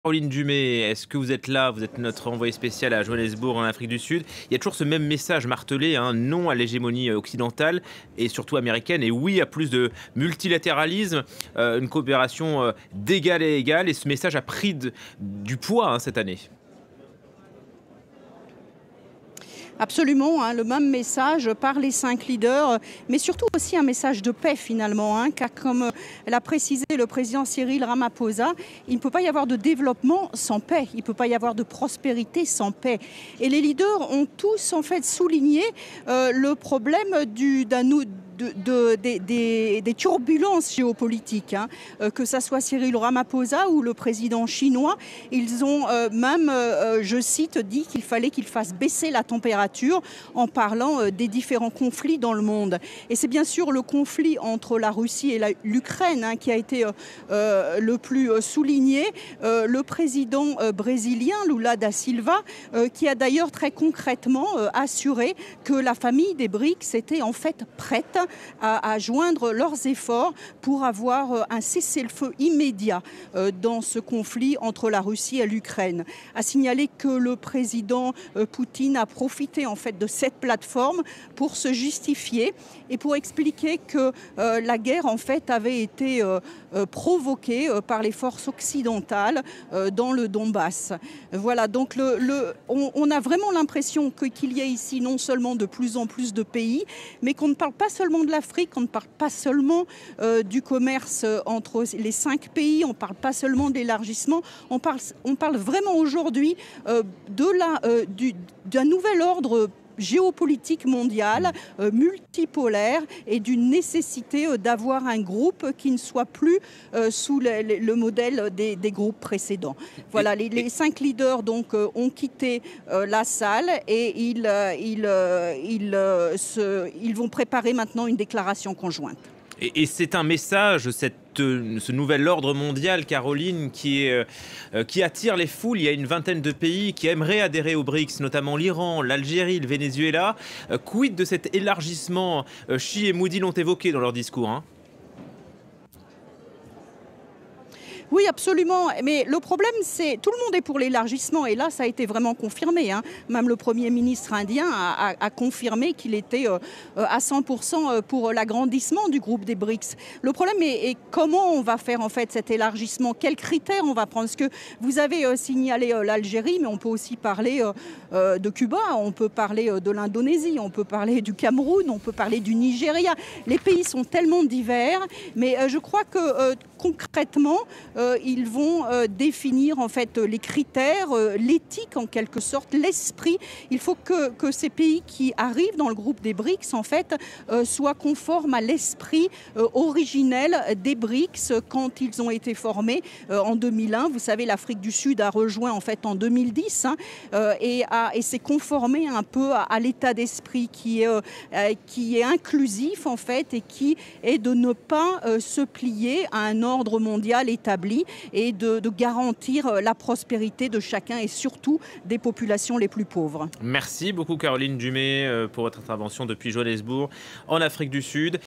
Caroline Dumais, est-ce que vous êtes là? Vous êtes notre envoyé spécial à Johannesburg en Afrique du Sud. Il y a toujours ce même message martelé, hein, non à l'hégémonie occidentale et surtout américaine, et oui à plus de multilatéralisme, une coopération d'égal à égal, et ce message a pris du poids, hein, cette année. Absolument, hein, le même message par les 5 leaders, mais surtout aussi un message de paix finalement, hein, car comme l'a précisé le président Cyril Ramaphosa, il ne peut pas y avoir de développement sans paix, il ne peut pas y avoir de prospérité sans paix. Et les leaders ont tous en fait souligné le problème des turbulences géopolitiques, hein, que ce soit Cyril Ramaphosa ou le président chinois. Ils ont même, je cite, dit qu'il fallait qu'il fasse baisser la température en parlant des différents conflits dans le monde. Et c'est bien sûr le conflit entre la Russie et l'Ukraine, hein, qui a été le plus souligné. Le président brésilien Lula da Silva, qui a d'ailleurs très concrètement assuré que la famille des BRICS était en fait prête à joindre leurs efforts pour avoir un cessez-le-feu immédiat dans ce conflit entre la Russie et l'Ukraine. A signalé que le président Poutine a profité en fait de cette plateforme pour se justifier et pour expliquer que la guerre en fait avait été provoquée par les forces occidentales dans le Donbass. Voilà, donc on a vraiment l'impression qu'il y a ici non seulement de plus en plus de pays, mais qu'on ne parle pas seulement de l'Afrique, on ne parle pas seulement du commerce entre les 5 pays, on ne parle pas seulement d'élargissement, on parle vraiment aujourd'hui d'un nouvel ordre géopolitique mondial, multipolaire, et d'une nécessité d'avoir un groupe qui ne soit plus sous le modèle des groupes précédents. Voilà, les 5 leaders donc ont quitté la salle et ils vont préparer maintenant une déclaration conjointe. Et c'est un message, ce nouvel ordre mondial, Caroline, qui attire les foules. Il y a une vingtaine de pays qui aimeraient adhérer aux BRICS, notamment l'Iran, l'Algérie, le Venezuela. Quid de cet élargissement? Xi et Moody l'ont évoqué dans leur discours, hein. Oui, absolument. Mais le problème, c'est tout le monde est pour l'élargissement. Et là, ça a été vraiment confirmé, hein. Même le Premier ministre indien a confirmé qu'il était à 100% pour l'agrandissement du groupe des BRICS. Le problème est comment on va faire en fait cet élargissement? Quels critères on va prendre? Parce que vous avez signalé l'Algérie, mais on peut aussi parler de Cuba, on peut parler de l'Indonésie, on peut parler du Cameroun, on peut parler du Nigeria. Les pays sont tellement divers, mais je crois que concrètement, ils vont définir en fait les critères, l'éthique en quelque sorte, l'esprit. Il faut que ces pays qui arrivent dans le groupe des BRICS en fait soient conformes à l'esprit originel des BRICS quand ils ont été formés en 2001. Vous savez, l'Afrique du Sud a rejoint en fait en 2010, hein, et s'est conformé un peu à l'état d'esprit qui est inclusif en fait, et qui est de ne pas se plier à un ordre mondial établi et de garantir la prospérité de chacun et surtout des populations les plus pauvres. Merci beaucoup Caroline Dumais pour votre intervention depuis Johannesburg en Afrique du Sud.